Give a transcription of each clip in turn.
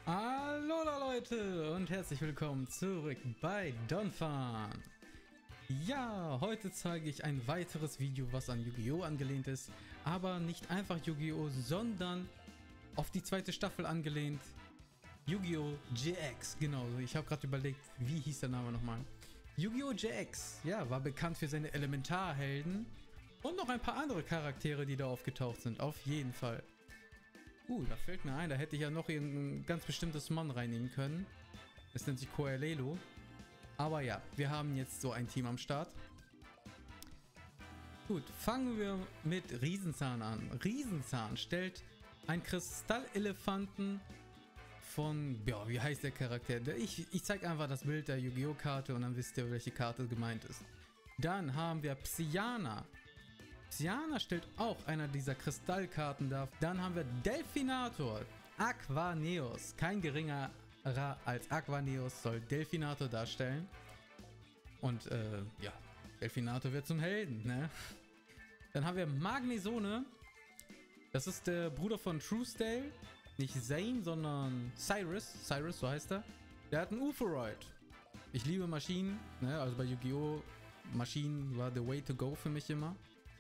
Hallo da Leute und herzlich willkommen zurück bei Donphan. Ja, heute zeige ich ein weiteres Video, was an Yu-Gi-Oh! Angelehnt ist, aber nicht einfach Yu-Gi-Oh!, sondern auf die zweite Staffel angelehnt. Yu-Gi-Oh! GX, genau, ich habe gerade überlegt, wie hieß der Name nochmal. Yu-Gi-Oh! GX, ja, war bekannt für seine Elementarhelden und noch ein paar andere Charaktere, die da aufgetaucht sind, auf jeden Fall. Da fällt mir ein, da hätte ich ja noch ein ganz bestimmtes Mon reinnehmen können. Das nennt sich Koalelo. Aber ja, wir haben jetzt so ein Team am Start. Gut, fangen wir mit Riesenzahn an. Riesenzahn stellt einen Kristallelefanten von, ja, wie heißt der Charakter? Ich zeige einfach das Bild der Yu-Gi-Oh! Karte und dann wisst ihr, welche Karte gemeint ist. Dann haben wir Psyana. Psyana stellt auch einer dieser Kristallkarten dar. Dann haben wir Delfinator, Aquaneos. Kein geringerer als Aquaneos soll Delfinator darstellen. Und ja, Delfinator wird zum Helden, ne? Dann haben wir Magnesone. Das ist der Bruder von Truesdale. Nicht Zane, sondern Cyrus. Cyrus, so heißt er. Der hat einen Uforoid. Ich liebe Maschinen, ne? Also bei Yu-Gi-Oh! Maschinen war the way to go für mich immer.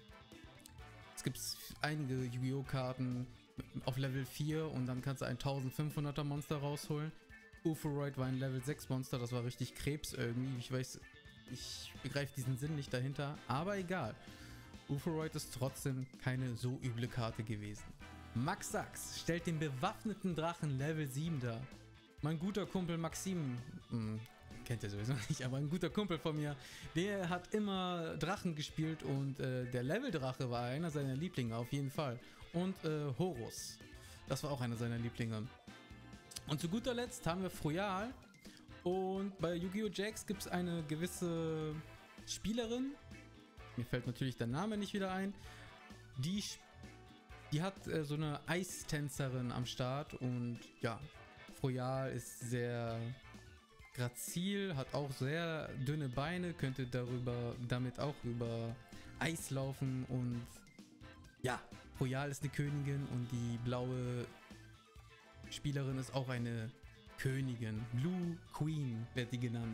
Es gibt einige Yu-Gi-Oh! Karten auf Level 4 und dann kannst du ein 1500er Monster rausholen. Uforoid war ein Level 6 Monster, das war richtig Krebs irgendwie. Ich weiß, ich begreife diesen Sinn nicht dahinter, aber egal. Uforoid ist trotzdem keine so üble Karte gewesen. Max Sax stellt den bewaffneten Drachen Level 7 dar. Mein guter Kumpel Maxim, kennt ihr sowieso nicht, aber ein guter Kumpel von mir, der hat immer Drachen gespielt und der Level-Drache war einer seiner Lieblinge, auf jeden Fall. Und Horus, das war auch einer seiner Lieblinge. Und zu guter Letzt haben wir Froyal und bei Yu-Gi-Oh! GX gibt es eine gewisse Spielerin, mir fällt natürlich der Name nicht wieder ein, die hat so eine Eistänzerin am Start und ja, Froyal ist sehr grazil, hat auch sehr dünne Beine, könnte damit auch über Eis laufen und ja, Royal ist eine Königin und die blaue Spielerin ist auch eine Königin. Blue Queen wird die genannt.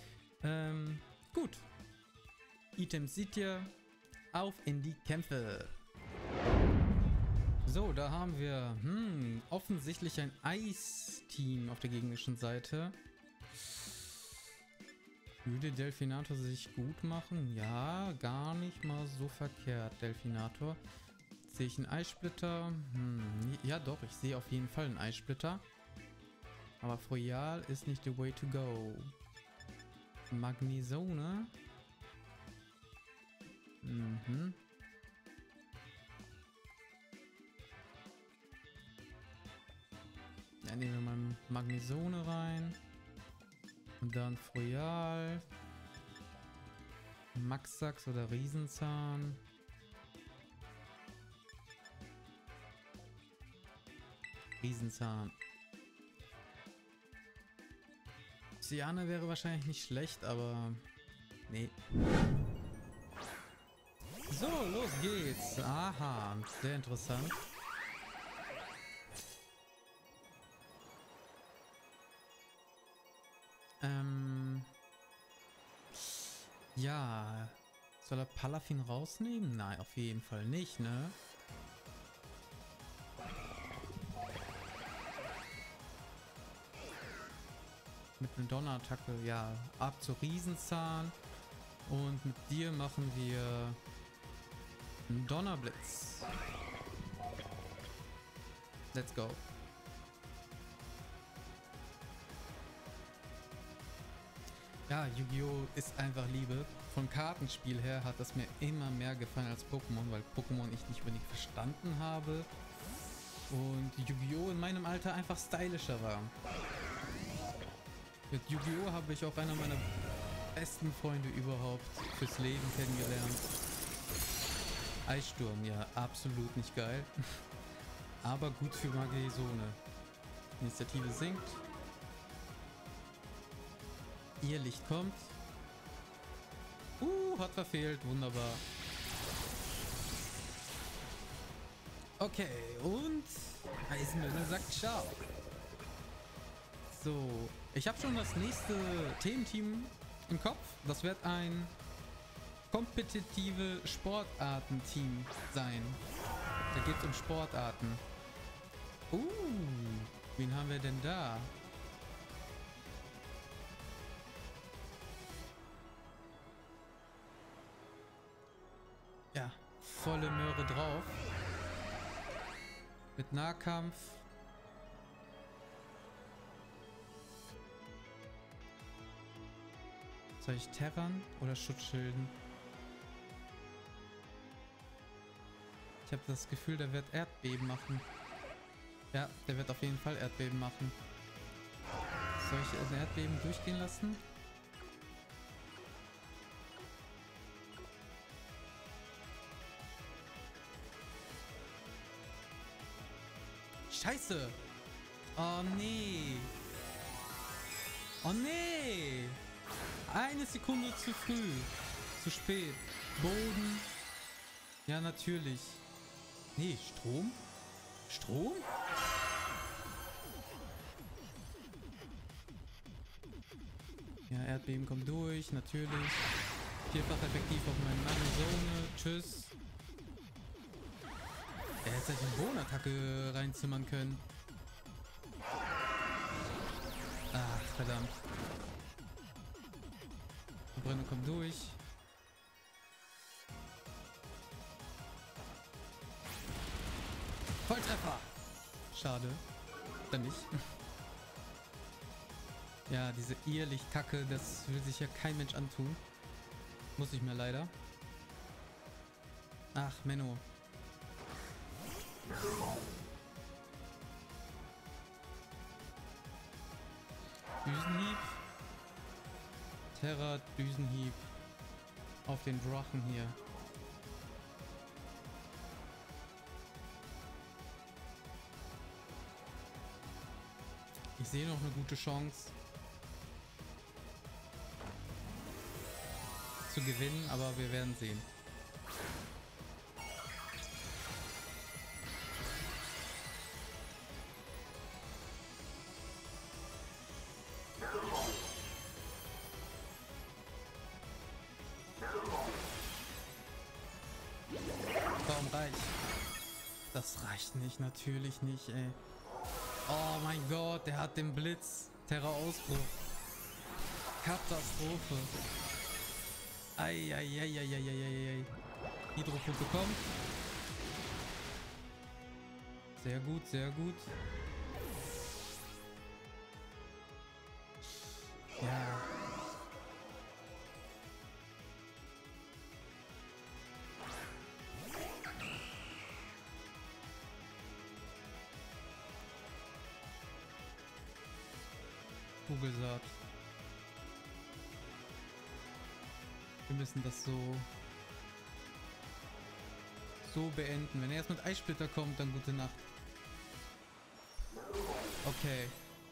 Gut. Items seht ihr. Auf in die Kämpfe. So, da haben wir offensichtlich ein Eis-Team auf der gegnerischen Seite. Würde Delfinator sich gut machen? Ja, gar nicht mal so verkehrt, Delfinator. Sehe ich einen Eissplitter? Ja doch, ich sehe auf jeden Fall einen Eissplitter. Aber Froyal ist nicht the way to go. Magnesone. Dann nehmen wir mal Magnesone rein. Und dann Froyal. Maxsax oder Riesenzahn. Riesenzahn. Psyana wäre wahrscheinlich nicht schlecht, aber nee. So, los geht's. Aha, sehr interessant. Ja. Soll er Palafin rausnehmen? Nein, auf jeden Fall nicht, ne? Mit einer Donnerattacke, ja. Ab zur Riesenzahn. Und mit dir machen wir einen Donnerblitz. Let's go. Ja, Yu-Gi-Oh! Ist einfach Liebe. Vom Kartenspiel her hat das mir immer mehr gefallen als Pokémon, weil Pokémon ich nicht unbedingt verstanden habe. Und Yu-Gi-Oh! In meinem Alter einfach stylischer war. Mit Yu-Gi-Oh! Habe ich auch einer meiner besten Freunde überhaupt fürs Leben kennengelernt. Eissturm, ja, absolut nicht geil. Aber gut für Magnesone. Initiative sinkt. Ihr Licht kommt. Hat verfehlt. Wunderbar. Okay, und Eisenmüller sagt ciao. So, ich habe schon das nächste Thementeam im Kopf. Das wird ein kompetitive Sportarten-Team sein. Da geht es um Sportarten. Wen haben wir denn da? Ja, volle Möhre drauf. Mit Nahkampf. Soll ich terrern oder Schutzschilden? Ich habe das Gefühl, der wird Erdbeben machen. Ja, der wird auf jeden Fall Erdbeben machen. Soll ich das Erdbeben durchgehen lassen? Scheiße! Oh nee! Oh nee! Eine Sekunde zu früh. Zu spät. Boden. Ja, natürlich. Nee, Strom? Strom? Ja, Erdbeben kommt durch, natürlich. Vierfach effektiv auf meine Zone. Tschüss. Er hätte sich eine Bohnenattacke reinzimmern können. Ach, verdammt. Die Brille kommt durch. Volltreffer! Schade. Dann nicht. Ja, diese Irrlichtkacke, das will sich ja kein Mensch antun. Muss ich mir leider. Ach, Menno. Düsenhieb. Terra, Düsenhieb. Auf den Drachen hier. Ich sehe noch eine gute Chance zu gewinnen, aber wir werden sehen. Warum reicht? Das reicht nicht, natürlich nicht, ey. Oh mein Gott, der hat den Blitz. Terra-Ausbruch. Katastrophe. Eieieiei. Hydro-Punkte kommt. Sehr gut, sehr gut. Ja. Kugelsaat. Wir müssen das so beenden. Wenn er erst mit Eissplitter kommt, dann gute Nacht. Okay.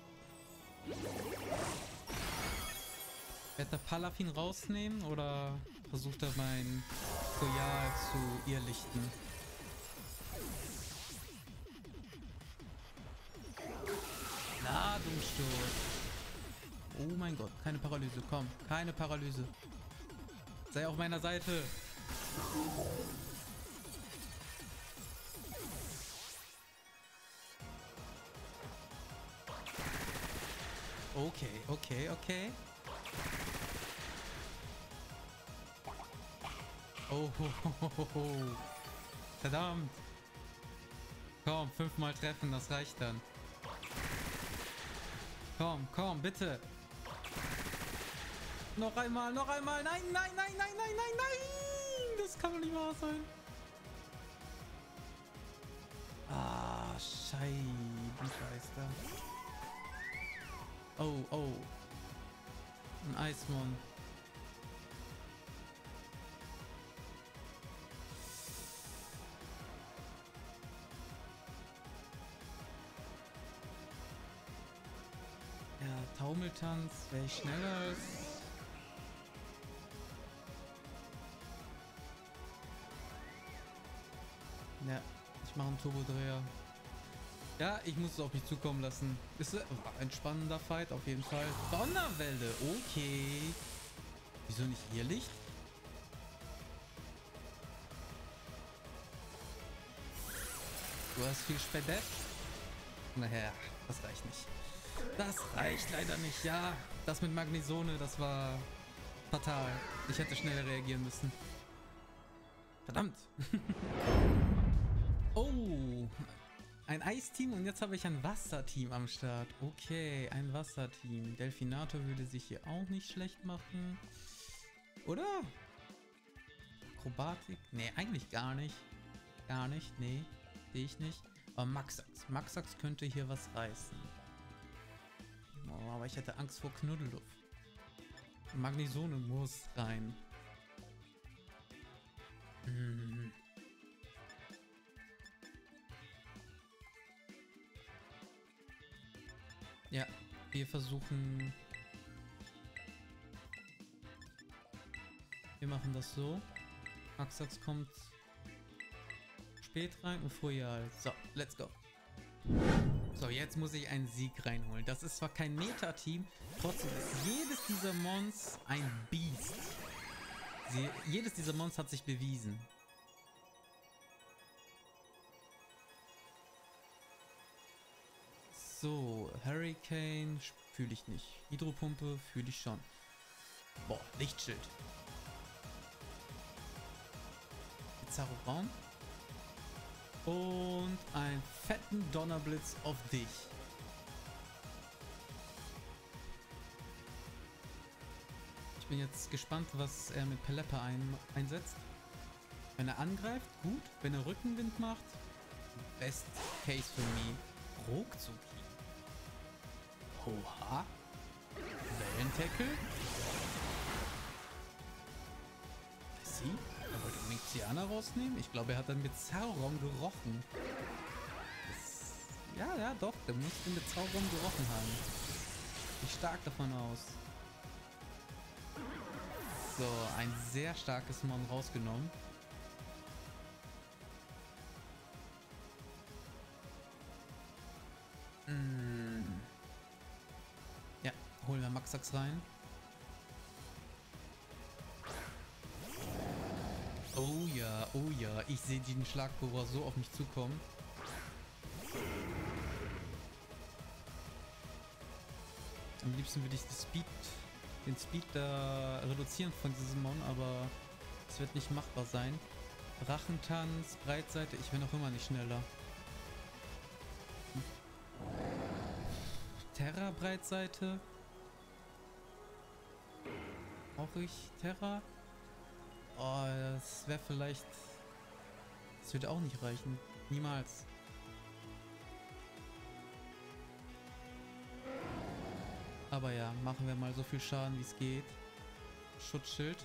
Wird der Palafin rausnehmen oder versucht er mein Royal zu irrlichten? Ladungsstoß. Oh mein Gott, keine Paralyse. Komm, keine Paralyse. Sei auf meiner Seite. Okay. Oh, verdammt. Komm, 5-mal treffen, das reicht dann. Komm, bitte. Noch einmal. Nein. Das kann doch nicht wahr sein. Ah, Scheibenkleister. Oh. Ein Eismon. Ja, Taumeltanz, wäre ich schneller als... Ja, ich mache einen Turbodreher. Ja, ich muss es auf mich zukommen lassen. Ist ein spannender Fight auf jeden Fall. Donnerwelle, okay. Wieso nicht hier Licht? Du hast viel Spätet. Naja, das reicht nicht. Das reicht leider nicht, ja. Das mit Magnesone, das war fatal. Ich hätte schneller reagieren müssen. Verdammt. Oh, ein Eisteam und jetzt habe ich ein Wasserteam am Start. Okay, ein Wasserteam. Delfinator würde sich hier auch nicht schlecht machen. Oder? Akrobatik? Nee, eigentlich gar nicht. Gar nicht, nee. Sehe ich nicht. Aber Maxax. Maxax könnte hier was reißen. Oh, aber ich hätte Angst vor Knuddelduff. Magnesone muss rein. Hm. Ja, wir versuchen... Wir machen das so. Maxax kommt spät rein und Froyal. So, let's go. So, jetzt muss ich einen Sieg reinholen. Das ist zwar kein Meta-Team, trotzdem ist jedes dieser Mons ein Biest. Jedes dieser Mons hat sich bewiesen. So, Hurricane fühle ich nicht. Hydropumpe fühle ich schon. Boah, Lichtschild. Bizarro-Raum. Und einen fetten Donnerblitz auf dich. Ich bin jetzt gespannt, was er mit Peleppa einsetzt. Wenn er angreift, gut. Wenn er Rückenwind macht, best case für me. Ruckzuck. Oha. Wellentackle. Sie? Er wollte Mixiana rausnehmen? Ich glaube, er hat dann mit Bizarro-Raum gerochen. Ja, doch. Der muss den Bizarro-Raum gerochen haben. Ich stark davon aus. So, ein sehr starkes Mon rausgenommen. Ja, holen wir Maxax rein. Oh ja, ich sehe den Schlagbohrer so auf mich zukommen. Am liebsten würde ich den Speed da reduzieren von diesem Mon, aber es wird nicht machbar sein. Drachentanz, Breitseite, ich bin noch immer nicht schneller. Terra Breitseite. Brauche ich Terra? Oh, das wäre vielleicht... Das würde auch nicht reichen. Niemals. Aber ja, machen wir mal so viel Schaden, wie es geht. Schutzschild.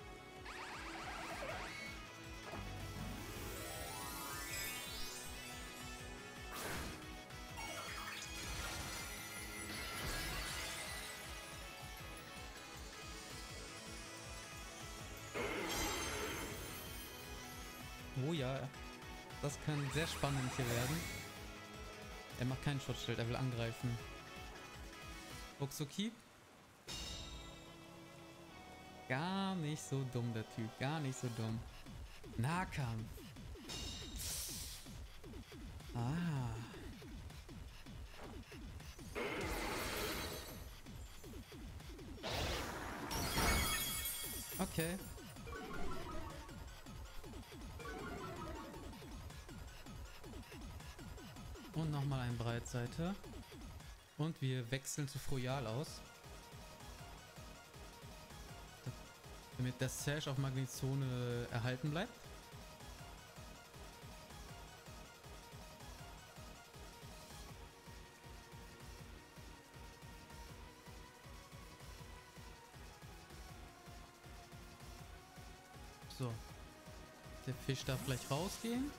Oh ja, das kann sehr spannend hier werden. Er macht kein Schutzschild, er will angreifen. Ruckzucki. Gar nicht so dumm, der Typ. Gar nicht so dumm. Nahkampf. Ah. Okay. Und nochmal ein Breitseite. Und wir wechseln zu Froyal aus. Damit der Sash auf Magnetzone erhalten bleibt. So. Der Fisch darf gleich rausgehen.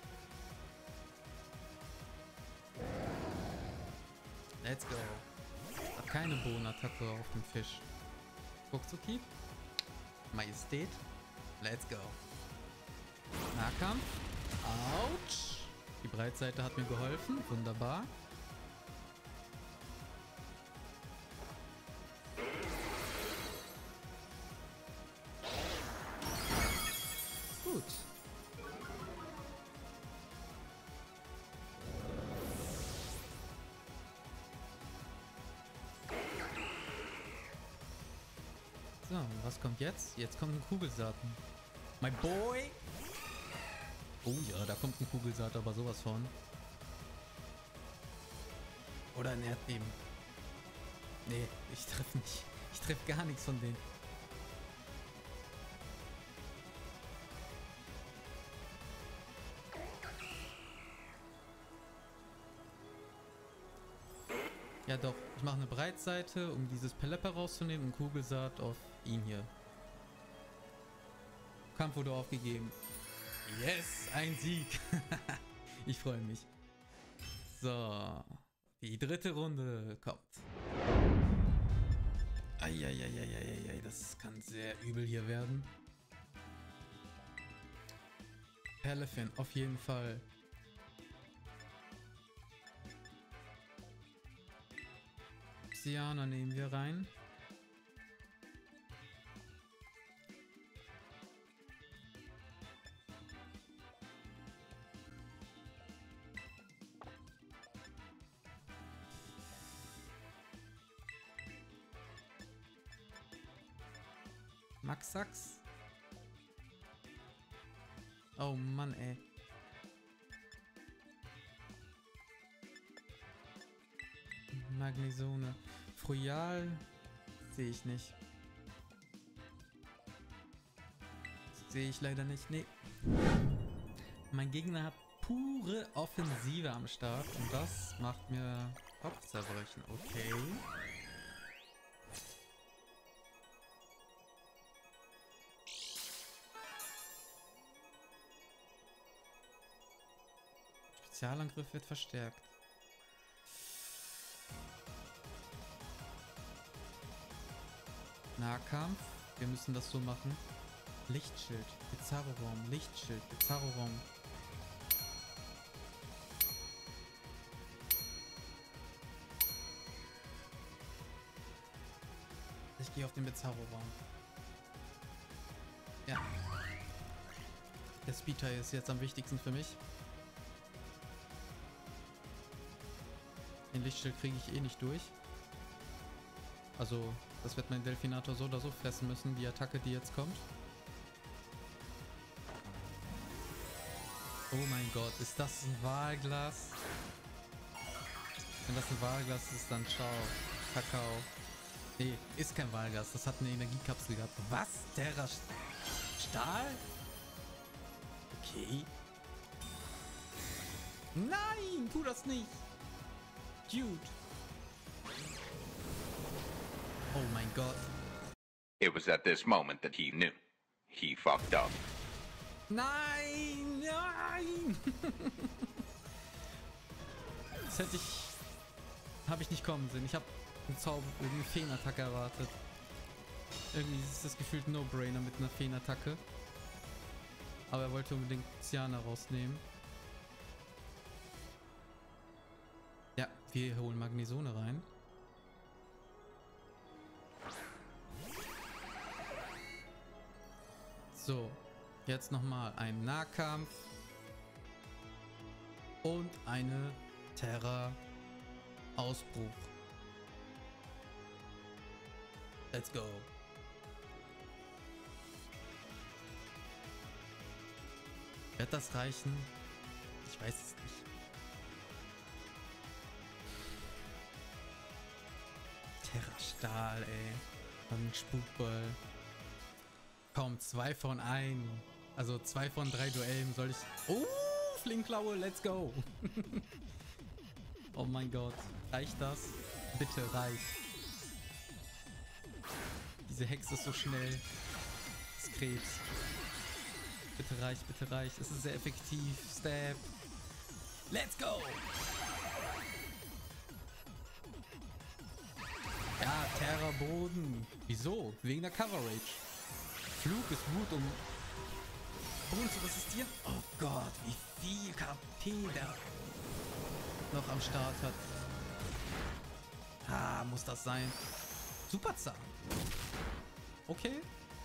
Let's go. Hat keine Bohnenattacke auf dem Fisch. Ruckzucki. Majestät. Let's go. Nahkampf. Autsch. Die Die Breitseite hat mir geholfen. Wunderbar. Gut. So, was kommt jetzt? Jetzt kommt ein Kugelsaaten. My boy! Oh ja, da kommt ein Kugelsaat, aber sowas von. Oder ein Erdbeben. Nee, ich treffe nicht. Ich treffe gar nichts von denen. Ja doch, ich mache eine Breitseite, um dieses Pelepper rauszunehmen und Kugelsaat auf ihn hier. Kampf wurde aufgegeben. Yes, ein Sieg. Ich freue mich. So, die dritte Runde kommt. Eieieiei, das kann sehr übel hier werden. Palafin, auf jeden Fall. Xiana nehmen wir rein. Maxax. Oh Mann, ey. Magnesone. Froyal sehe ich nicht. Sehe ich leider nicht. Nee. Mein Gegner hat pure Offensive am Start und das macht mir Kopfzerbrechen. Okay. Spezialangriff wird verstärkt. Nahkampf. Wir müssen das so machen. Lichtschild. Bizarro-Raum. Lichtschild. Bizarro-Raum. Ich gehe auf den Bizarro-Raum. Ja. Der Speed-Teil ist jetzt am wichtigsten für mich. Den Lichtschild kriege ich eh nicht durch. Also, das wird mein Delfinator so oder so fressen müssen, die Attacke, die jetzt kommt. Oh mein Gott, ist das ein Wahlglas? Wenn das ein Wahlglas ist, dann ciao. Kakao. Nee, ist kein Wahlglas, das hat eine Energiekapsel gehabt. Was? Terra Stahl? Okay. Nein, tu das nicht. Dude. Oh mein Gott. It was at this moment that he knew. He fucked up. Nein, nein. Das hätte ich... Habe ich nicht kommen sehen. Ich habe eine Feenattacke erwartet. Irgendwie ist das gefühlt No-Brainer mit einer Feenattacke. Aber er wollte unbedingt Xiana rausnehmen. Ja, wir holen Magnesone rein. So, jetzt nochmal ein Nahkampf. Und eine Terra-Ausbruch. Let's go. Wird das reichen? Ich weiß es nicht. Terra-Stahl, ey. Und ein Spukball. Komm, 2 von 1. Also 2 von 3 Duellen soll ich... Oh, Flinkklaue, let's go. Oh mein Gott. Reicht das? Bitte, reicht. Diese Hexe ist so schnell. Das ist Krebs. Bitte reicht, bitte reicht. Es ist sehr effektiv. Stab. Let's go. Ja, Terra Boden. Wieso? Wegen der Coverage. Flug ist gut, um Boden zu resistieren. Oh Gott, wie viel KP der noch am Start hat. Ah, muss das sein. Superzahn. Okay.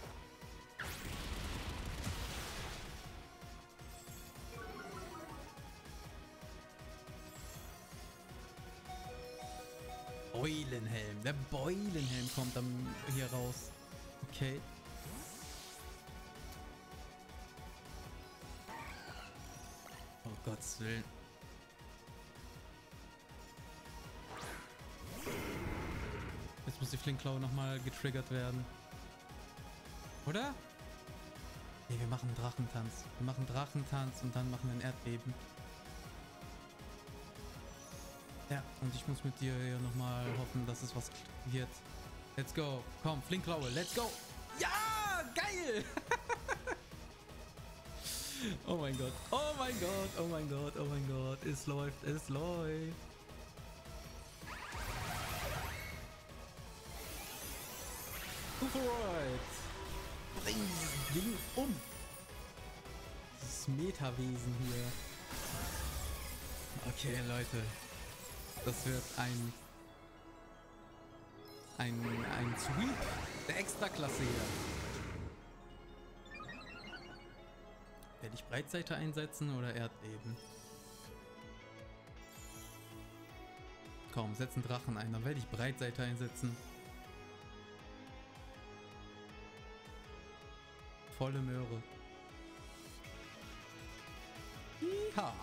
Beulenhelm. Der Beulenhelm kommt dann hier raus. Okay. Oh Gottes Willen. Jetzt muss die Flinkklaue nochmal getriggert werden. Oder? Nee, wir machen einen Drachentanz. Wir machen Drachentanz und dann machen wir ein Erdbeben. Ja, und ich muss mit dir hier nochmal hoffen, dass es was wird. Let's go. Komm, Flinkklaue, let's go. Ja, geil. Oh mein Gott. Oh mein Gott. Oh mein Gott. Oh mein Gott. Es läuft. Es läuft. Alright. Bring dieses Ding um. Dieses Metawesen hier. Okay, Leute. Das wird ein Sweep der Extraklasse hier. Werde ich Breitseite einsetzen oder Erdbeben? Komm, setz einen Drachen ein, dann werde ich Breitseite einsetzen. Volle Möhre. Ha.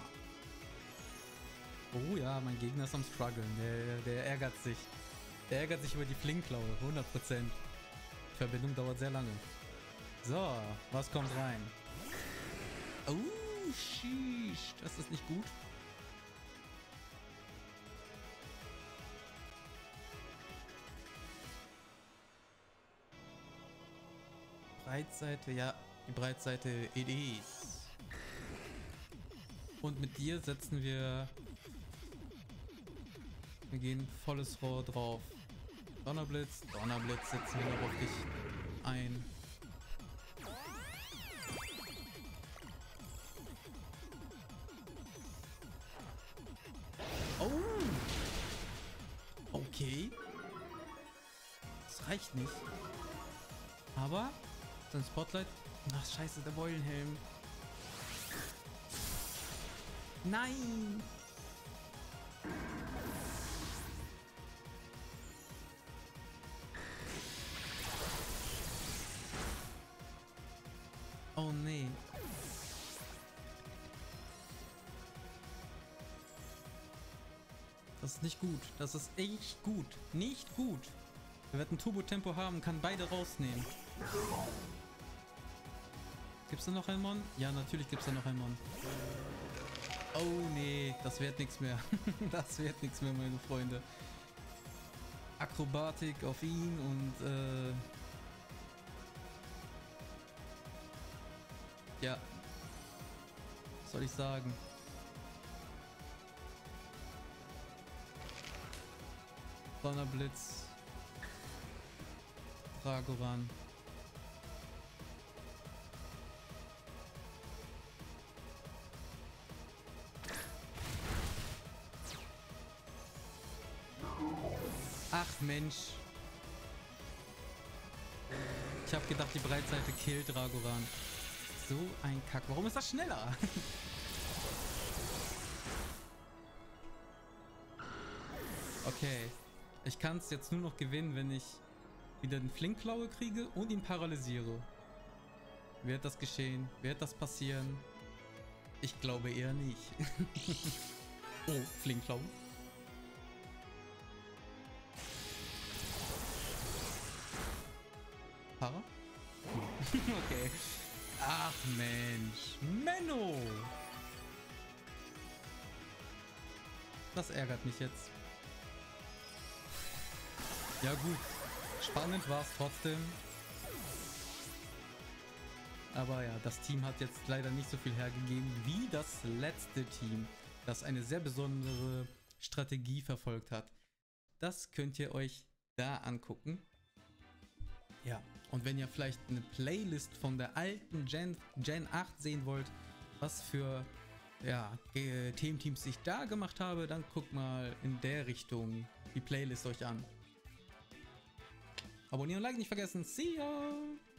Oh ja, mein Gegner ist am struggeln. Der ärgert sich. Der ärgert sich über die Flinkklaue. 100%. Die Verbindung dauert sehr lange. So, was kommt rein? Oh, sheesh. Das ist nicht gut. Breitseite, ja. Die Breitseite EDs. Und mit dir setzen wir... Wir gehen volles Rohr drauf. Donnerblitz. Donnerblitz setzen wir noch auf dich ein. Oh! Okay. Das reicht nicht. Aber sein Spotlight... Ach scheiße, der Beulenhelm. Nein! Oh nee. Das ist nicht gut. Das ist echt gut. Nicht gut. Wir werden Turbo-Tempo haben, kann beide rausnehmen. Gibt's da noch einen Mon? Ja, natürlich gibt's da noch einen Mon. Oh nee, das wird nichts mehr. Das wird nichts mehr, meine Freunde. Akrobatik auf ihn und ja. Was soll ich sagen? Donnerblitz. Dragoran. Ach Mensch. Ich habe gedacht, die Breitseite killt Dragoran. So ein Kack. Warum ist das schneller? Okay. Ich kann es jetzt nur noch gewinnen, wenn ich wieder den Flinkklaue kriege und ihn paralysiere. Wird das geschehen? Wird das passieren? Ich glaube eher nicht. Oh, Flinkklaue. Para? Okay. Ach Mensch. Menno! Das ärgert mich jetzt. Ja gut. Spannend war es trotzdem. Aber ja, das Team hat jetzt leider nicht so viel hergegeben wie das letzte Team, das eine sehr besondere Strategie verfolgt hat. Das könnt ihr euch da angucken. Ja, Und wenn ihr vielleicht eine Playlist von der alten Gen 8 sehen wollt, was für Thementeams ich da gemacht habe, dann guckt mal in der Richtung die Playlist euch an. Abonnieren und Like nicht vergessen. See ya!